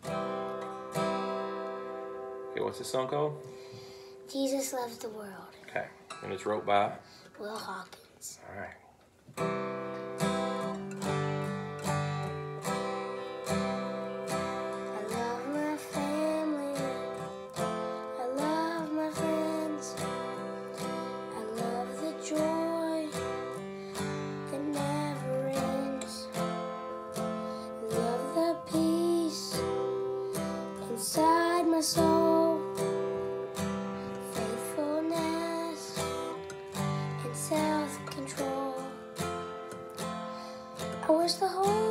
Okay, what's this song called? Jesus Loves the World. Okay, and it's wrote by? Will Hawkins. All right. I love my family. I love my friends. I love the joy that never ends. Love the peace inside my soul. Faithfulness and self-control. I wish the whole